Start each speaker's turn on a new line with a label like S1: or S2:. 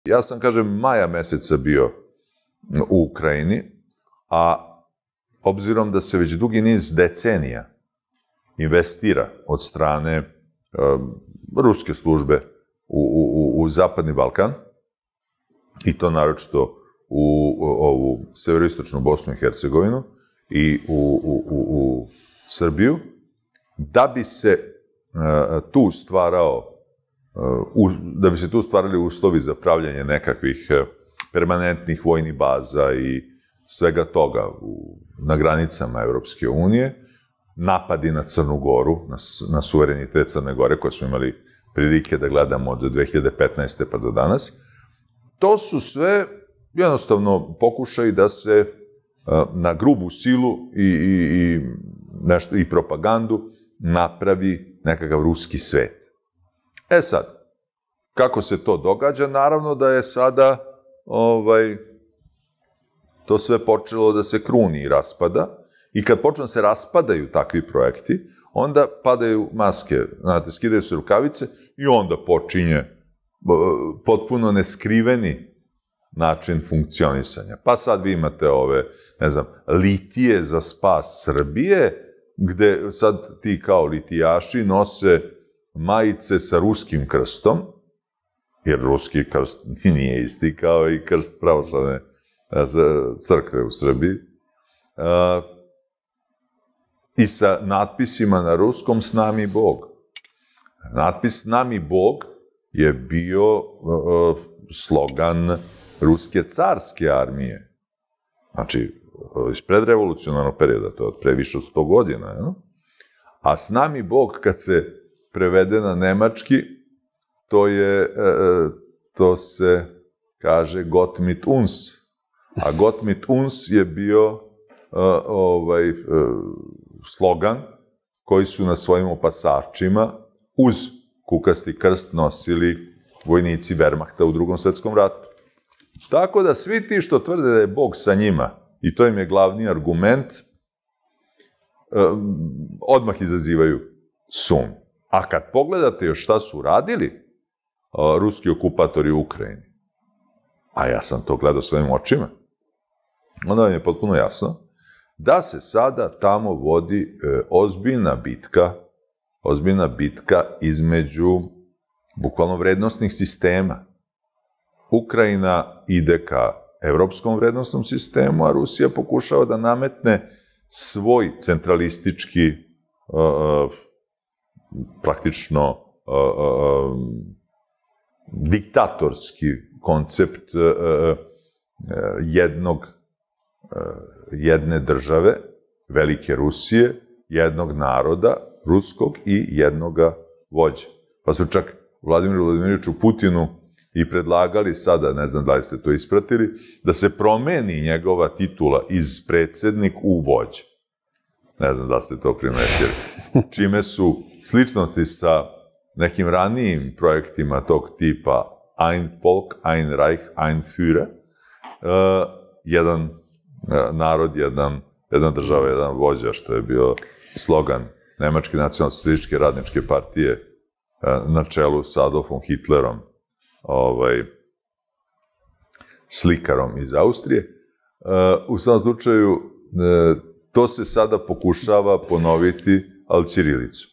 S1: Ja sam, kažem, maja meseca bio u Ukrajini, a obzirom da se već dugi niz decenija investira od strane ruske službe u Zapadni Balkan, i to naročito u ovu severoistočnu Bosnu i Hercegovinu i u Srbiju, da bi se tu stvarali uslovi za pravljanje nekakvih permanentnih vojnih baza i svega toga na granicama Evropske unije, napadi na Crnu Goru, na suverenitet Crne Gore, koje smo imali prilike da gledamo od 2015. pa do danas. To su sve jednostavno pokušaj da se na grubu silu i propagandu napravi nekakav ruski svet. E sad, kako se to događa? Naravno da je sada to sve počelo da se kruni i raspada, i kad počnu da se raspadaju takvi projekti, onda padaju maske, znate, skidaju se rukavice i onda počinje potpuno neskriveni način funkcionisanja. Pa sad vi imate ove, ne znam, litije za spas Srbije, gde sad ti kao litijaši nose majice sa ruskim krstom, jer ruski krst nije isti kao i krst pravoslavne crkve u Srbiji, i sa natpisima na ruskom "S nami Bog". Natpis "S nami Bog" je bio slogan ruske carske armije. Znači, iz predrevolucionarnog perioda, to je od pre više od 100 godina. A "S nami Bog", kad se prevede na nemački, to se kaže "Gott mit uns". A "Gott mit uns" je bio slogan koji su na svojim opasačima uz kukasti krst nosili vojnici Wehrmachta u Drugom svetskom ratu. Tako da svi ti što tvrde da je Bog sa njima, i to im je glavni argument, odmah izazivaju sumnju. A kad pogledate još šta su radili ruski okupatori u Ukrajini, a ja sam to gledao svojim očima, onda vam je potpuno jasno da se sada tamo vodi ozbiljna bitka između bukvalno vrednostnih sistema. Ukrajina ide ka evropskom vrednostnom sistemu, a Rusija pokušava da nametne svoj centralistički, praktično diktatorski koncept jedne države, velike Rusije, jednog naroda, ruskog, i jednoga vođe. Pa su čak Vladimiru Vladimiroviću Putinu i predlagali sada, ne znam da li ste to ispratili, da se promeni njegova titula iz predsednik u vođe. Ne znam da ste to primetili. Čime su sličnosti sa nekim ranijim projektima tog tipa Ein Volk, ein Reich, ein Führer, jedan narod, jedna država, jedan vođa, što je bio slogan Nemačke nacionalno-socijalističke radničke partije na čelu sa Adolfom Hitlerom, slikarom iz Austrije. U svakom slučaju, to se sada pokušava ponoviti, ali ćirilicom.